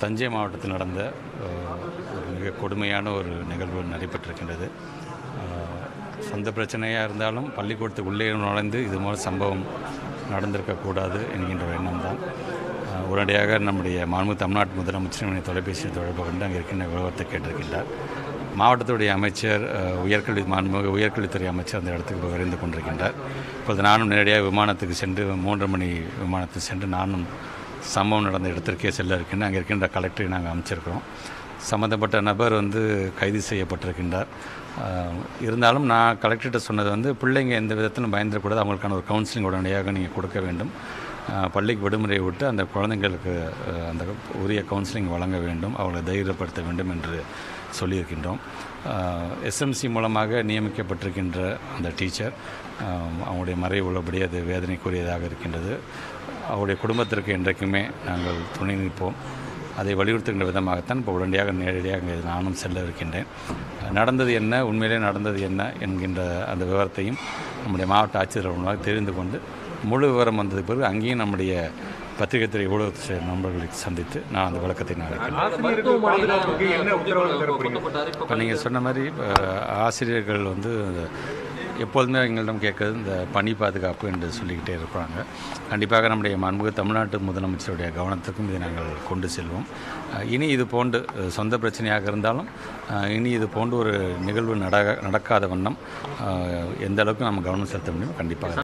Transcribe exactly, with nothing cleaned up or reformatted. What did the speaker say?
தஞ்சை மாவட்டத்தில் நடந்த ஒரு மிக கொடுமையான ஒரு நிகழ்வு நடைபெற்றிருக்கின்றது. சொந்த பிரச்சனையாக இருந்தாலும் பள்ளிக்கூடத்துக்கு உள்ளே நுழைந்து இது போல் சம்பவம் நடந்திருக்கக்கூடாது என்கின்ற ஒரு எண்ணம் தான். உடனடியாக நம்முடைய மாண்பு தமிழ்நாட்டு முதலமைச்சர் தொலைபேசியில் தொடர்பு கொண்டு அங்கே இருக்கின்ற விவரத்தை கேட்டிருக்கின்றார். மாவட்டத்துடைய அமைச்சர், உயர்கல்வி மாண்புமிகு உயர்கல்வித்துறை அமைச்சர் அந்த இடத்துக்கு விரைந்து கொண்டிருக்கின்றார். இப்பொழுது நானும் நேரடியாக விமானத்துக்கு சென்று மூன்று மணி விமானத்துக்கு சென்று நானும் சம்பவம் நடந்த இடத்திற்கே செல்ல இருக்கின்ற அங்கே இருக்கின்ற கலெக்டரை நாங்கள் அமைச்சிருக்கிறோம். சம்மந்தப்பட்ட நபர் வந்து கைது செய்யப்பட்டிருக்கின்றார். இருந்தாலும் நான் கலெக்டர்கிட்ட சொன்னது வந்து பிள்ளைங்க எந்த விதத்திலும் பயந்துடக்கூடாது, அவங்களுக்கான ஒரு கவுன்சிலிங் உடனடியாக நீங்கள் கொடுக்க வேண்டும். பள்ளிக்கு விடுமுறை விட்டு அந்த குழந்தைங்களுக்கு அந்த உரிய கவுன்சிலிங் வழங்க வேண்டும், அவர்களை தைரியப்படுத்த வேண்டும் என்று சொல்லியிருக்கின்றோம். எஸ்எம்சி மூலமாக நியமிக்கப்பட்டிருக்கின்ற அந்த டீச்சர் அவங்களுடைய மறைவு உள்ளபடி அது வேதனைக்குரியதாக இருக்கின்றது. அவருடைய குடும்பத்திற்கு என்றைக்குமே நாங்கள் துணை நிற்போம். அதை வலியுறுத்துகின்ற விதமாகத்தான் இப்போ உடனடியாக நேரடியாக இங்கே நானும் செல்ல இருக்கின்றேன். நடந்தது என்ன, உண்மையிலே நடந்தது என்ன என்கின்ற அந்த விவரத்தையும் நம்முடைய மாவட்ட ஆட்சியர் மூலமாக தெரிந்து கொண்டு முழு விவரம் வந்ததுக்கு பிறகு அங்கேயும் நம்முடைய பத்திரிகை துறை ஊடகத்தை நண்பர்களை சந்தித்து நான் அந்த விளக்கத்தை நடக்கிறேன். இப்போ நீங்கள் சொன்ன மாதிரி ஆசிரியர்கள் வந்து எப்பொழுதுமே எங்களிடம் கேட்குறது இந்த பணி பாதுகாப்பு என்று சொல்லிக்கிட்டே இருக்கிறாங்க. கண்டிப்பாக நம்முடைய மாண்புமிகு தமிழ்நாட்டு முதலமைச்சருடைய கவனத்துக்கும் இதை நாங்கள் கொண்டு செல்வோம். இனி இது போன்று சொந்த பிரச்சனையாக இருந்தாலும் இனி இது போன்று ஒரு நிகழ்வு நட நடக்காத வண்ணம் எந்த அளவுக்கு நம்ம கவனம் செலுத்த முடியும் கண்டிப்பாக